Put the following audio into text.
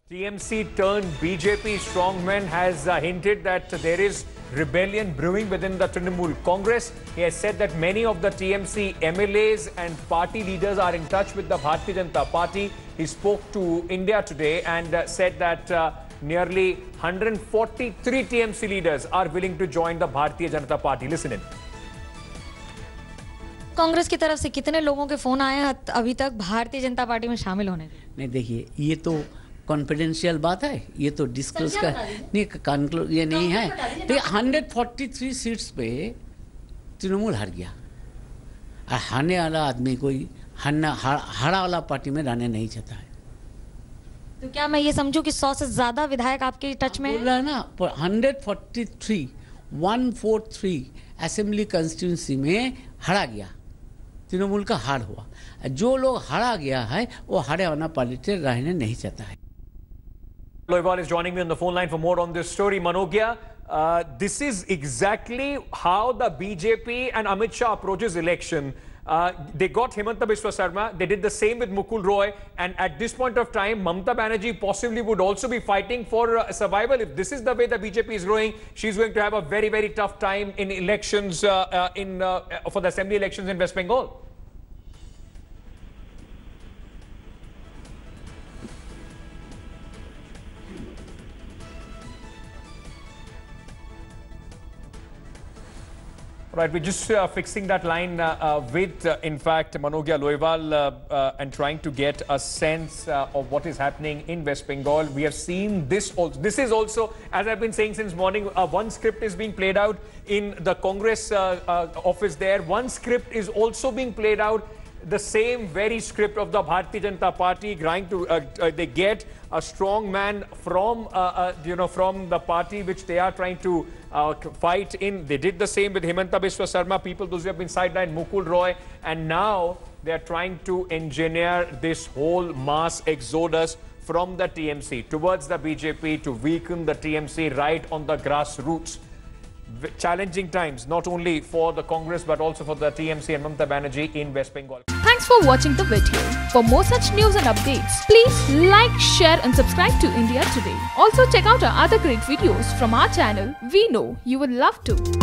TMC turned BJP strongman has hinted that there is rebellion brewing within the Trinamool Congress. He has said that many of the TMC MLAs and party leaders are in touch with the Bharatiya Janata Party. He spoke to India today and said that nearly 143 TMC leaders are willing to join the Bharatiya Janata Party. Listen in. Congress की तरफ से कितने लोगों के phone आए हैं अभी तक भारतीय जनता पार्टी में शामिल होने के? नहीं, देखिए ये तो कॉन्फिडेंशियल बात है, ये तो डिस्कस का नहीं, कंक्लूड ये नहीं है। देखिए 143 सीट्स पे तृणमूल हार गया और हारने वाला आदमी कोई हारा वाला पार्टी में रहने नहीं चाहता है। तो क्या मैं ये समझूं कि 100 से ज्यादा विधायक आपके टच में बोल रहा है ना, 143 असेंबली कंस्टिट्यूंसी में हारा गया, तृणमूल का हार हुआ। जो लोग हारा गया है वो हारे वाला पार्टी रहने नहीं चाहता है। Loiwal is joining me on the phone line for more on this story. Manogya, this is exactly how the BJP and Amit Shah approaches election. They got Himanta Biswa Sarma. They did the same with Mukul Roy. And at this point of time, Mamata Banerjee possibly would also be fighting for survival. If this is the way the BJP is growing, she's going to have a very, very tough time in elections, for the assembly elections in West Bengal. Right, we're just fixing that line with, in fact, Manogya Loiwal and trying to get a sense of what is happening in West Bengal. We have seen this also. This is also, as I've been saying since morning, one script is being played out in the Congress office there. One script is also being played out, the same very script of the Bharatiya Janata Party, trying to they get a strong man from from the party which they are trying to fight in. They did the same with Himanta Biswa Sarma, people those who have been sidelined, Mukul Roy, and now they are trying to engineer this whole mass exodus from the TMC towards the BJP to weaken the TMC right on the grassroots. Challenging times, not only for the Congress but also for the TMC and Mamata Banerjee in West Bengal. Thanks for watching the video. For more such news and updates, please like, share and subscribe to India Today. Also check out our other great videos from our channel. We know you would love to.